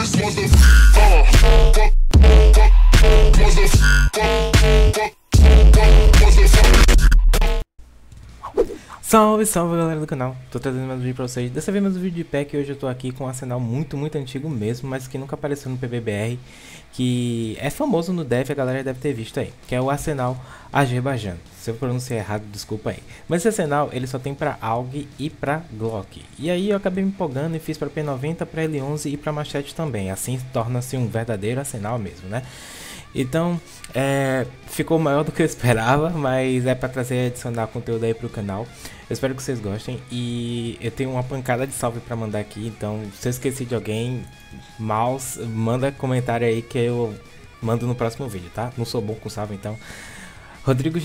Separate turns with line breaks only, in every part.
Salve, salve galera do canal, tô trazendo mais um vídeo pra vocês. Dessa vez mais um vídeo de pack e hoje eu tô aqui com um arsenal muito antigo mesmo, mas que nunca apareceu no PBBR, que é famoso no Dev, a galera deve ter visto aí, que é o arsenal Azerbaijan. Se eu pronunciar errado, desculpa aí. Mas esse arsenal ele só tem pra AUG e pra Glock. E aí eu acabei me empolgando e fiz pra P90, pra L11 e pra machete também. Assim torna-se um verdadeiro arsenal mesmo, né? Então, ficou maior do que eu esperava, mas é para trazer adicionar conteúdo aí pro canal. Eu espero que vocês gostem e eu tenho uma pancada de salve para mandar aqui, então se eu esqueci de alguém, manda comentário aí que eu mando no próximo vídeo, tá? Não sou bom com salve, então. Rodrigo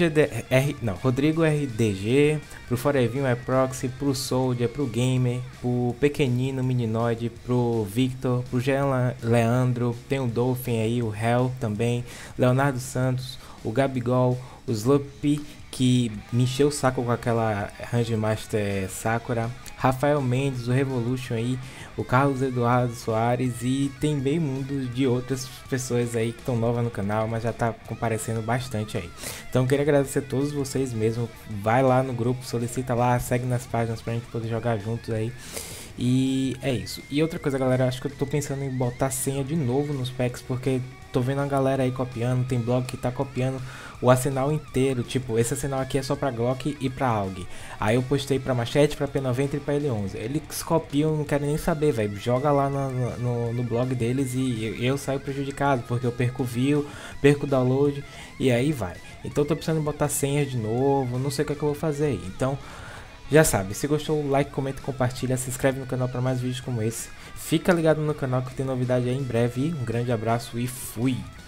RDG, pro Forevinho é Proxy, pro Soldier, pro Gamer, pro Pequenino Mininoid, pro Victor, pro Jean Leandro, tem o Dolphin aí, o Hell também, Leonardo Santos, o Gabigol, o Sloopy, que me encheu o saco com aquela Range Master Sakura, Rafael Mendes, o Revolution aí, o Carlos Eduardo Soares e tem bem mundo de outras pessoas aí que estão novas no canal, mas já tá comparecendo bastante aí. Então queria agradecer a todos vocês mesmo, vai lá no grupo, solicita lá, segue nas páginas pra gente poder jogar juntos aí. E é isso. E outra coisa galera, acho que eu tô pensando em botar senha de novo nos packs, porque tô vendo a galera aí copiando, tem blog que tá copiando o arsenal inteiro, tipo, esse arsenal aqui é só pra Glock e pra AUG. Aí eu postei pra machete, pra P90 e pra L11. Eles copiam, não querem nem saber, velho. Joga lá no blog deles e eu saio prejudicado, porque eu perco view, perco download e aí vai. Então tô precisando botar senhas de novo, não sei o que é que eu vou fazer aí. Então, já sabe, se gostou, like, comenta, compartilha, se inscreve no canal para mais vídeos como esse. Fica ligado no canal que tem novidade aí em breve. Um grande abraço e fui!